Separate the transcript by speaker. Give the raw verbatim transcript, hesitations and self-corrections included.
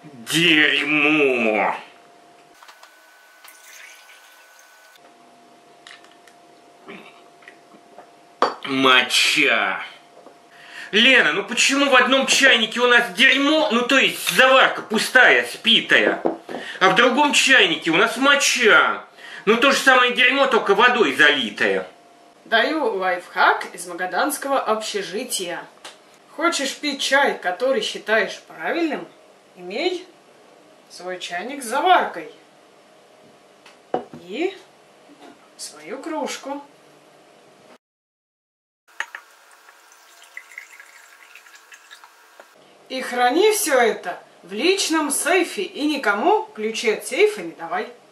Speaker 1: Дерьмо! Моча! Лена, ну почему в одном чайнике у нас дерьмо, ну то есть заварка пустая, спитая, а в другом чайнике у нас моча? Ну то же самое дерьмо, только водой залитое.
Speaker 2: Даю лайфхак из магаданского общежития. Хочешь пить чай, который считаешь правильным? Имей свой чайник с заваркой и свою кружку. И храни все это в личном сейфе и никому ключи от сейфа не давай.